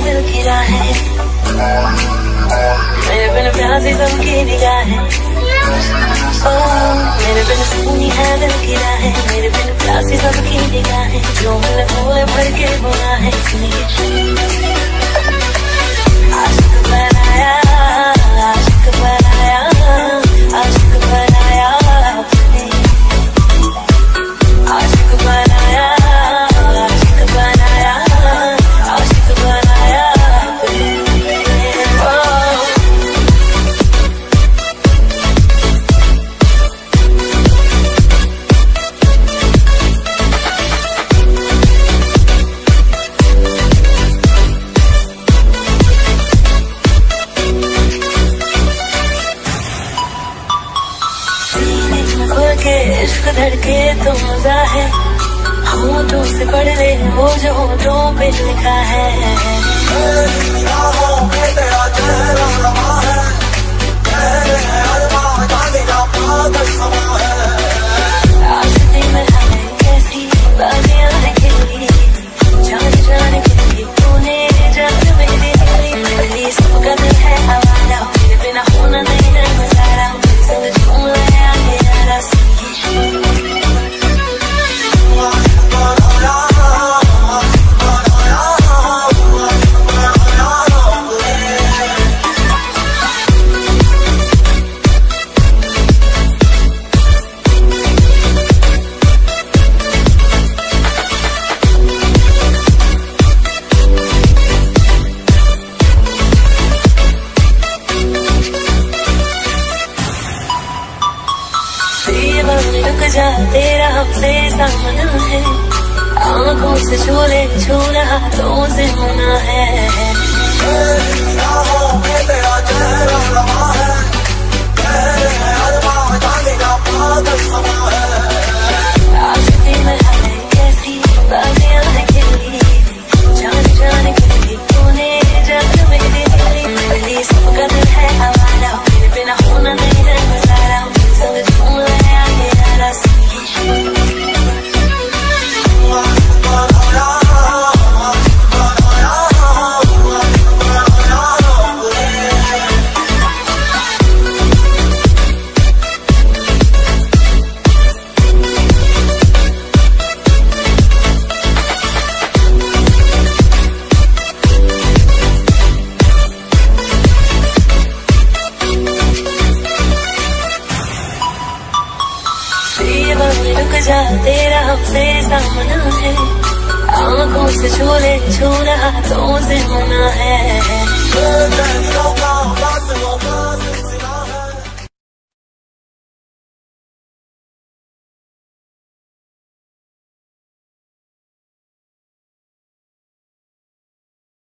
दिल की राहें, मेरे बिन प्यासी सबकी निगाहें। मेरे बिन सुनी है दिल की राहें, मेरे बिन प्यासी सबकी निगाहें। जो मिले भोले भर के गुनाहें, सुनिए आशिक बनाया, आशिक बनाया, आशिक बनाया, आशिक बनाया, आशिक बनाया, आशिक बनाया। इश्क धड़के तो मजा है, होठों से पढ़ ले वो जो होठों पे लिखा है। आशिकी में हमें कैसी बाजियां है खेली, जाने जाने के तूने जान मेरी दिली। मेरे लिए सबका दिल है हमारा, मेरे बिना होना नहीं है गुजारा। संग झूम ले आगे यारा, रुक जा तेरा हमसे सामना है। आँखों से छूले छूना हाथों से मना है। आशिकी में हमें कैसी बाजियां है खेली, जाने जाने के तूने जान मेरी दिली। मेरे लिए सबका दिल है हमारा, मेरे बिना होना नहीं है गुजारा। संग झूम ले आगे यारा, रुक जा तेरा हमसे सामना है। आँखों से छूले छूना हाथों से मना है।